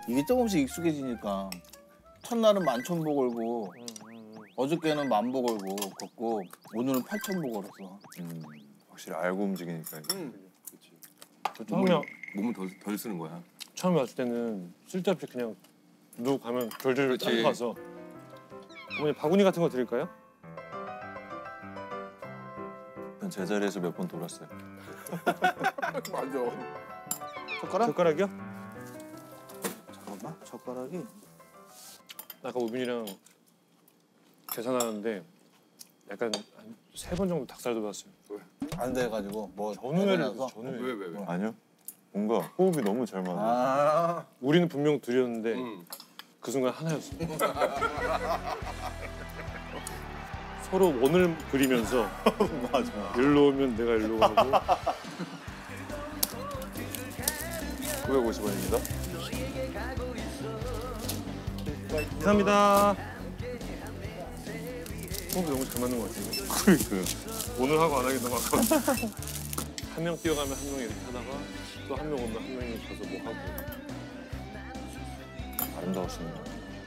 이게 조금씩 익숙해지니까 첫날은 11,000보 걸고 어저께는 10,000보 걸고 걷고 오늘은 8,000보 걸었어. 확실히 알고 움직이니까. 처음에 몸을 덜 쓰는 거야. 처음에 왔을 때는 쓸데없이 그냥 누구 가면 졸졸 그치. 가서 어머니 바구니 같은 거 드릴까요? 전 제자리에서 몇 번 돌았어요. 맞아. 젓가락? 젓가락이요? 잠깐만. 젓가락이. 아까 우빈이랑 계산하는데 약간 한 3번 정도 닭살 돋았어요. 안 돼가지고 뭐 전우회를 해서? 전우회. 왜? 아니요. 뭔가 호흡이 너무 잘 맞아. 아. 우리는 분명 둘이었는데 그 순간 하나였어. 서로 원을 그리면서 맞아. 일로 오면 내가 일로 가고 950원입니다. 감사합니다. 호흡이 너무 잘 맞는 것 같아요. 그러니까요. 오늘 하고 안 하기 너무 아까워. 한 명 뛰어가면 한 명이 이렇게 하다가 또 한 명 오면 한 명이 가서 뭐 하고. 아름다우십니다.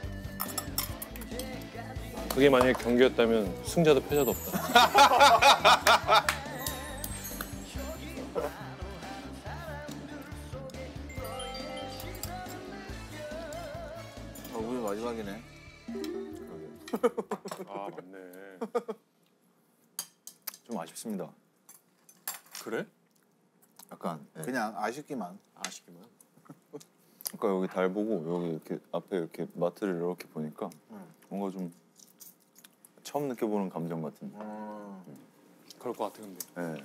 그게 만약에 경기였다면 승자도 패자도 없다. 우리 마지막이네. 아 맞네. 좀 아쉽습니다. 그래? 약간 그냥 아쉽기만. 아쉽기만. 아까 여기 달 보고 여기 이렇게 앞에 이렇게 마트를 이렇게 보니까 뭔가 좀 처음 느껴보는 감정 같은데. 그럴 것 같아 근데. 네.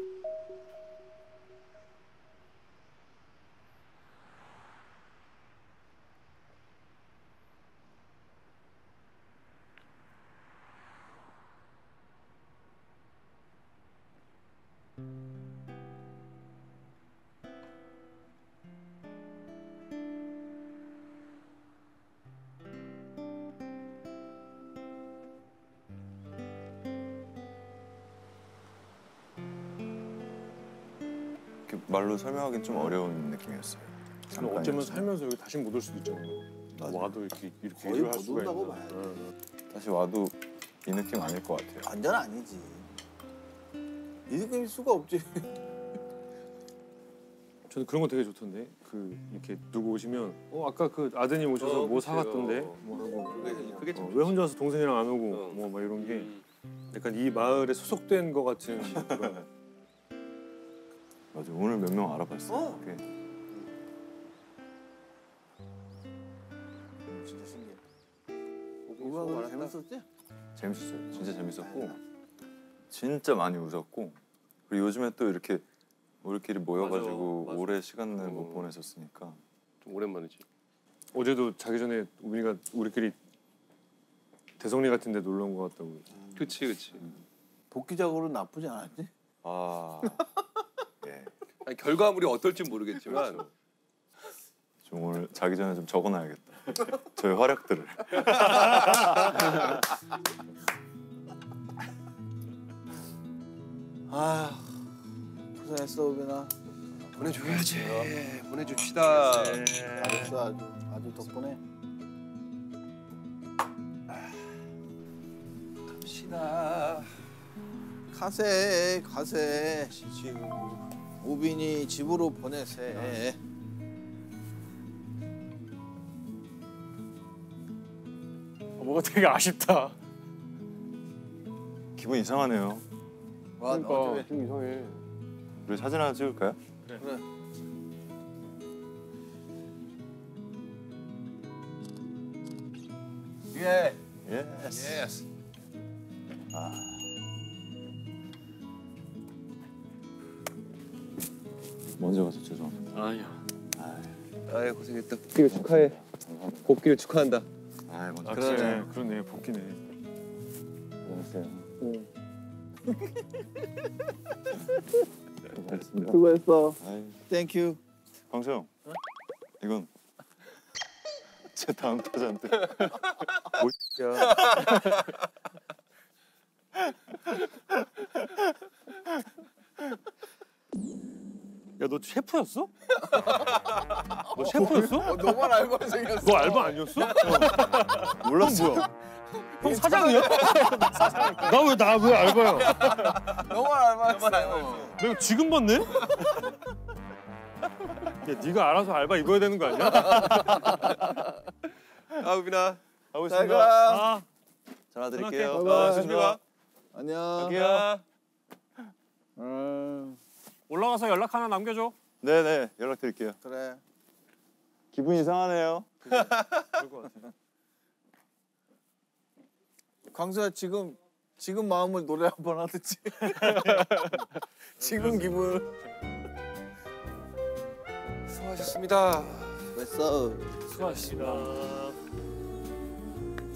이렇게 말로 설명하기는 좀 어려운 느낌이었어요. 어쩌면 잠깐이었지만. 살면서 여기 다시 못 올 수도 있잖아. 맞아. 와도 이렇게 거의 일을 할 못 수가 온다고 있나. 봐야 돼. 다시 와도 이 느낌 아닐 것 같아요. 완전 아니지. 이 느낌일 수가 없지. 저는 그런 거 되게 좋던데. 그 이렇게 누구 오시면 아까 그 아드님 오셔서 뭐 사갔던데 뭐 하고 그게 좀 왜 혼자 와서 동생이랑 안 오고 뭐 막 이런 게 약간 이 마을에 소속된 거 같은 그런. 맞아. 오늘 몇 명 알아봤어요. 꽤. 진짜 신기해. 우와, 재밌었지? 재밌었어요. 진짜 재밌었고 진짜 많이 웃었고 그리고 요즘에 또 이렇게 우리끼리 모여가지고 맞아. 오래 시간을 못 보냈었으니까 좀 오랜만이지. 어제도 자기 전에 우리가 우리끼리 대성리 같은 데 놀러 온 거 같다고. 그치. 복귀작으로 나쁘지 않았지? 아 예. 아니, 결과물이 어떨지 모르겠지만 좀 오늘 자기 전에 좀 적어놔야겠다. 저의 활약들을. 아, 고생했어 우빈아. 보내줘야지. 보내줍시다. 잘했어 아주 덕분에. 갑시다. 가세. 우빈이 집으로 보내세. 뭐가 되게 아쉽다. 기분 이상하네요. 와, 그러니까 어차피 좀 이상해. 우리 사진 하나 찍을까요? 그래. 예. 예스. 먼저 가서 죄송합니다. 아니야. 아이 고생했다. 복귀를 축하해. 감사합니다. 복귀를 축하한다. 아, 먼저 그러네. 그러네. 복귀네. 고생했어요. 고생했습니다. 수고했어. 아이, 땡큐. 광수 형. 이건 제 다음 타자인데. 야. 야, 너 셰프였어? 너 셰프였어? 너만 알고 생겼어. 너 알바 아니었어? 몰랐어. 형 뭐야? 형 사장이야? 나 왜 알바야? 너만 알바했어. 내가 지금 봤네? 야, 네가 알아서 알바 입어야 되는 거 아니야? 아 우빈아. 하고 잘 있습니다. 가. 아, 전화 드릴게요. 바이바이. 조심히 가. 안녕. 갈게요. 올라가서 연락 하나 남겨줘. 네네, 연락 드릴게요. 그래. 기분 이상하네요. 그럴 것 같아. 광수야 지금 마음을 노래 한번 하듯이. 지금 기분. 수고하셨습니다. 됐어. 수고하셨습니다.